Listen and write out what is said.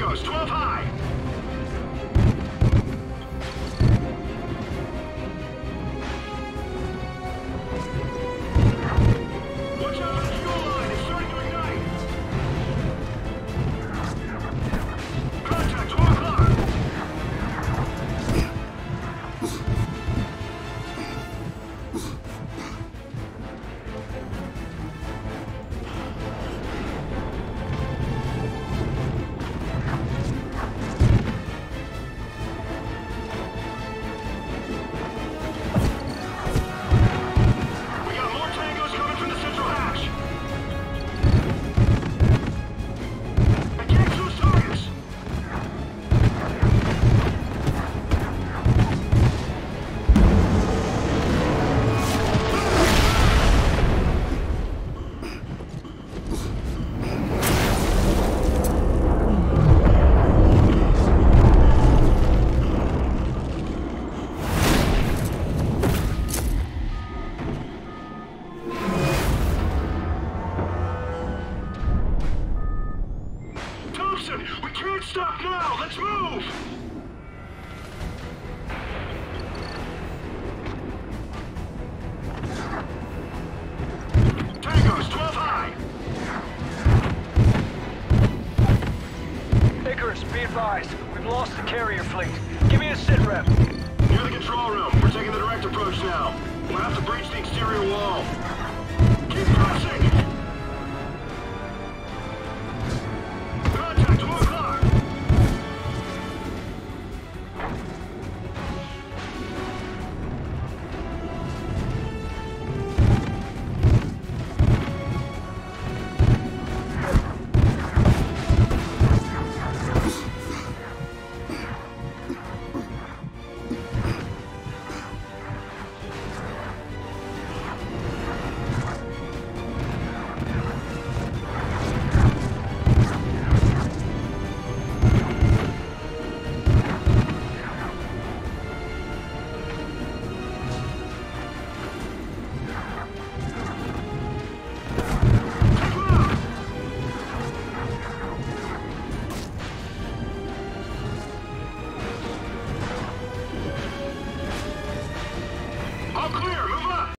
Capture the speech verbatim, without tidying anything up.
Tangos, twelve high! Watch out for the fuel line, it's starting to ignite! Contact, twelve o'clock! We can't stop now! Let's move! Tangos, twelve high! Icarus, be advised. We've lost the carrier fleet. Give me a sit rep. Near the control room. We're taking the direct approach now. We'll have to breach the exterior wall. Keep pressing!